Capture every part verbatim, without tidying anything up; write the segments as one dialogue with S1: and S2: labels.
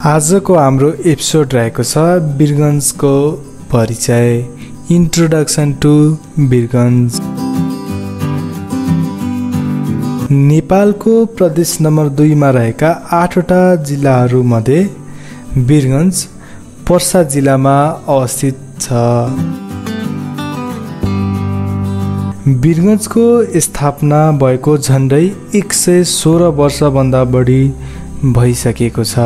S1: आजको हाम्रो एपिसोड रहेको छ वीरगञ्जको परिचय, इन्ट्रोडक्सन टु वीरगञ्ज। नेपालको प्रदेश नम्बर दुईमा रहेका आठवटा जिल्लाहरूमध्ये वीरगञ्ज पर्सा जिल्लामा अवस्थित छ। वीरगञ्जको स्थापना भएको झन्डै एक सय सोह्र वर्षभन्दा बढी भइसकेको छ।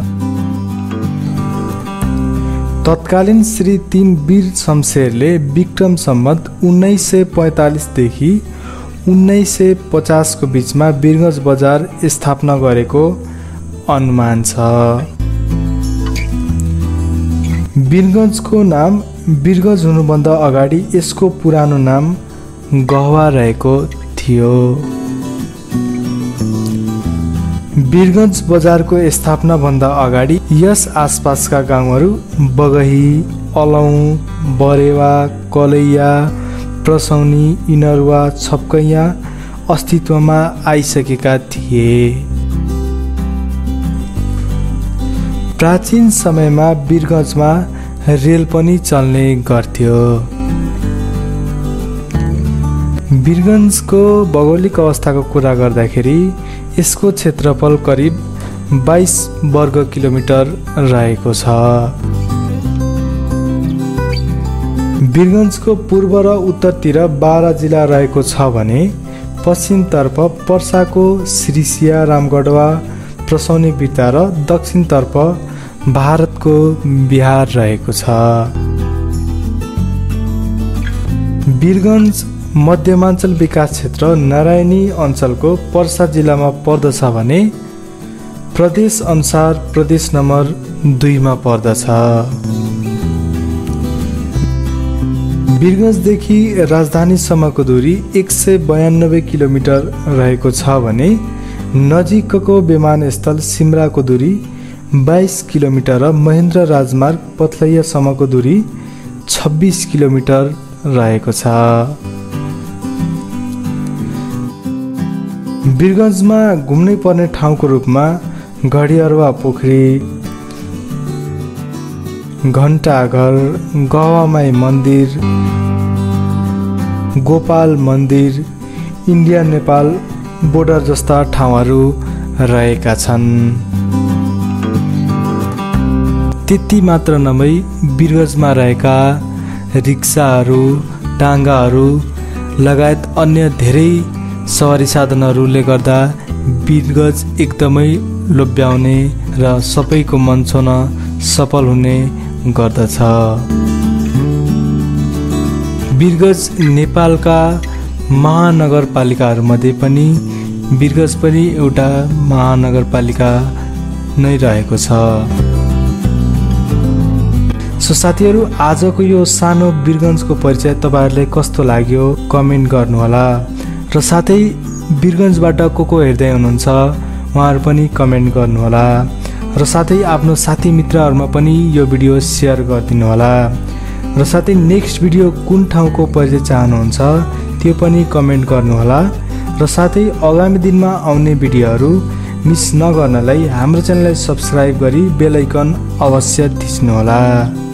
S1: तत्कालीन श्री तीन वीर शमशेरले विक्रम सम्वत उन्नाइस सय पैँतालिसदेखि उन्नाइस सय पचासको बीचमा वीरगञ्ज बजार स्थापना गरेको अनुमान छ। वीरगञ्जको नाम वीरगञ्ज हुनुभन्दा अगाडि यसको पुरानो नाम गहवा रहेको थियो। वीरगञ्ज बजारको स्थापना भन्दा अगाडि यस आसपासका गाउँहरू बगही, अलौँ, बरेवा, कलैया, प्रसौनी, इनरुवा, छपकैया अस्तित्वमा आइसकेका थिए। प्राचीन समयमा वीरगञ्जमा रेल पनि चल्ने गर्थ्यो। वीरगञ्जको भौगोलिक अवस्थाको कुरा गर्दाखेरि यसको क्षेत्रफल करिब बाइस वर्ग किलोमिटर रहेको छ। वीरगञ्जको पूर्व र उत्तरतिर बाह्र जिल्ला रहेको छ भने पश्चिमतर्फ पर्साको सिरिसिया, रामगढवा, प्रसौनी बिर्ता र दक्षिणतर्फ भारतको बिहार रहेको छ। वीरगञ्ज मध्यमाञ्चल विकास क्षेत्र नारायणी अञ्चलको पर्सा जिल्लामा पर्दछ भने प्रदेश अनुसार प्रदेश नम्बर दुईमा पर्दछ। वीरगञ्जदेखि राजधानीसम्मको दूरी एक सय बयानब्बे किलोमिटर रहेको छ भने नजिकको विमानस्थल सिमराको दूरी बाइस किलोमिटर र महेन्द्र राजमार्ग पथलैयासम्मको दूरी छब्बिस किलोमिटर रहेको छ। वीरगञ्जमा घुम्नै पर्ने ठाउँको रूपमा घडियारुवा पोखरी, घण्टाघर, गहवामाई मन्दिर, गोपाल मन्दिर, इन्डिया नेपाल बोर्डर जस्ता ठाउँहरू रहेका छन्। त्यति मात्र नभई वीरगञ्जमा रहेका रिक्साहरू, टाङ्गाहरू लगायत अन्य धेरै सवारी साधनहरूले गर्दा वीरगञ्ज एकदमै लोभ्याउने र सबैको मन छुन सफल हुने गर्दछ। वीरगञ्ज नेपालका महानगरपालिकाहरूमध्ये पनि वीरगञ्ज पनि एउटा महानगरपालिका नै रहेको छ। सो साथीहरू, आजको यो सानो वीरगञ्जको परिचय तपाईँहरूलाई कस्तो लाग्यो कमेन्ट गर्नुहोला र साथै वीरगञ्जबाट को को हेर्दै हुनुहुन्छ उहाँहरू पनि कमेन्ट गर्नुहोला र साथै आफ्नो साथी मित्रहरूमा पनि यो भिडियो सेयर गरिदिनु होला र साथै नेक्स्ट भिडियो कुन ठाउँको परिचय चाहनुहुन्छ त्यो पनि कमेन्ट गर्नुहोला र साथै आगामी दिनमा आउने भिडियोहरू मिस नगर्नलाई हाम्रो च्यानललाई सब्स्क्राइब गरी बेल आइकन अवश्य थिच्नुहोला।